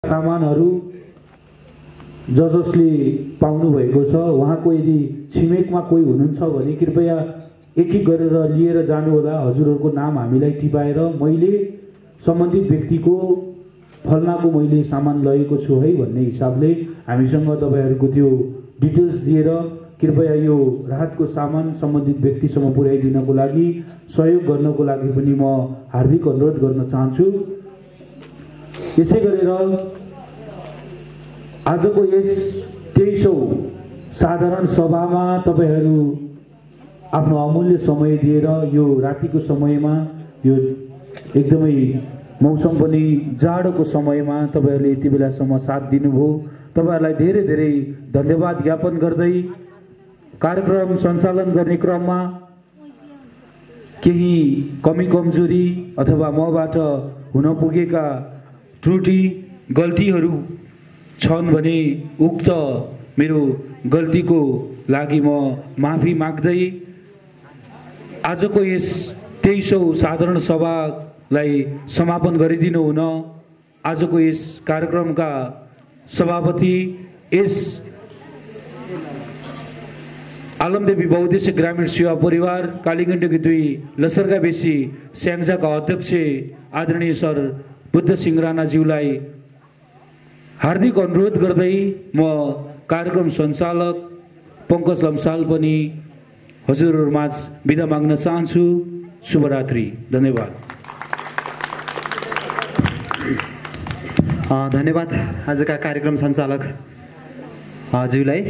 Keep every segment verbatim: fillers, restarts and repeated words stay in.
सामानहरू ज जसले पाउनु भएको छ उहाँको यदि छिमेकमा कोही हुनुहुन्छ भने कृपया एक एक गरेर लिएर जानुहोला। हजुरहरूको नाम हामीलाई टिपाएर मैले सम्बन्धित व्यक्तिको फल्नाको मैले सामान लगेको छु है भन्ने हिसाबले हामीसँग तपाईहरूको त्यो डिटेल्स दिएर कृपया यो राहतको सामान सम्बन्धित व्यक्तिसम्म पुर्याइदिनको लागि सहयोग गर्नको लागि पनि म हार्दिक अनुरोध गर्न चाहन्छु। यसै गरेर आजको यस तेइसौं साधारण सभामा तपाईहरू आफ्नो अमूल्य समय दिएर यो रातिको समयमा यो एकदमै मौसम पनि जाडोको समयमा तपाईहरूले यति बेलासम्म साथ दिनुभयो। तपाईहरूलाई धेरै धेरै धन्यवाद ज्ञापन गर्दै कार्यक्रम सञ्चालन गर्ने क्रममा केही कमी कमजोरी अथवा मबाट हुन पुगेका त्रुटि गल्तीहरू छन् भने उक्त मेरो गल्तीको लागि म माफी माग्दै आजको यस तेइसौं साधारण सभालाई समापन गरिदिनु हुन आजको यस कार्यक्रमका सभापति यस आलमदेवी बहुद्देश्य ग्रामीण सेवा परिवार कालीगण्डकी दुई लसरगा बेसी स्याङ्जाका अध्यक्ष आदरणीय सर बुद्ध सिंह राणाज्यूलाई हार्दिक अनुरोध गर्दै म कार्यक्रम सञ्चालक पंकज लम्साल पनि हजुरहरूमाझ बिदा माग्न चाहन्छु। शुभरात्रि। धन्यवाद। धन्यवाद आजका कार्यक्रम सञ्चालक ज्यूलाई।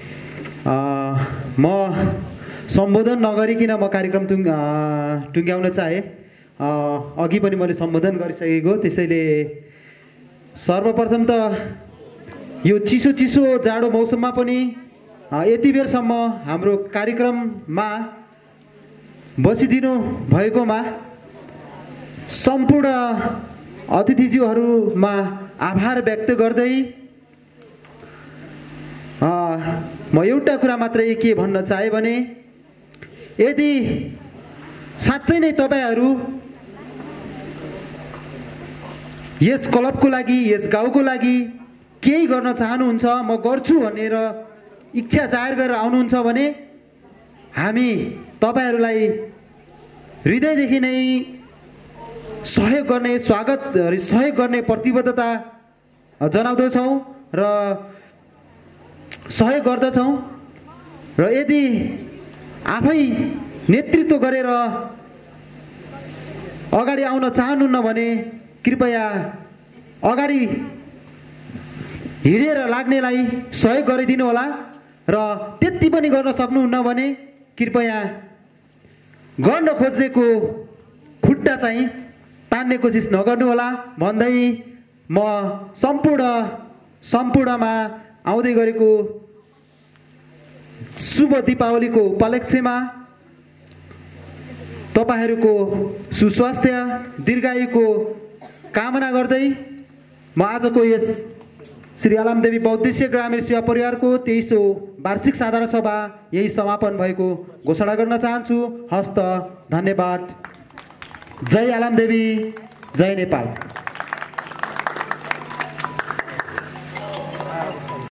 म सम्बोधन नगरिकन म कार्यक्रम टुङ टुङ्ग्याउन चाहे। अघि पनि मैले सम्बोधन गरिसकेको, त्यसैले सर्वप्रथम त यो चिसो चिसो जाडो मौसममा पनि यति बेरसम्म हाम्रो कार्यक्रममा बसिदिनु भएकोमा सम्पूर्ण अतिथिज्यूहरूमा आभार व्यक्त गर्दै म एउटा कुरा मात्रै के भन्न चाहे भने यदि साँच्चै नै तपाईहरू यस क्लबको लागि यस गाउँको लागि केही गर्न चाहनुहुन्छ, म गर्छु भनेर इच्छा जाहेर गरेर आउनुहुन्छ भने हामी तपाईहरूलाई हृदयदेखि नै सहयोग गर्ने स्वागत सहयोग गर्ने प्रतिबद्धता जनाउँदछौँ र सहयोग गर्दछौँ। र यदि आफै नेतृत्व गरेर अगाडि आउन चाहनुहुन्न भने कृपया अगाडि हिँडेर लाग्नेलाई सहयोग गरिदिनु होला र त्यति पनि गर्न सक्नुहुन्न भने कृपया गर्न खोजेको खुट्टा चाहिँ तान्ने कोसिस नगर्नु होला भन्दै म सम्पूर्ण सम्पूर्णमा आउँदै गरेको शुभ दीपावलीको उपलक्ष्यमा तपाईहरूको सुस्वास्थ्य दीर्घायुको कामना गर्दै म आजको यस श्री आलमदेवी बहुद्देश्य ग्रामीण सेवा परिवारको तेइसौं वार्षिक साधारण सभा यही समापन भएको घोषणा गर्न चाहन्छु। हस्त धन्यवाद। जय आलमदेवी, जय नेपाल।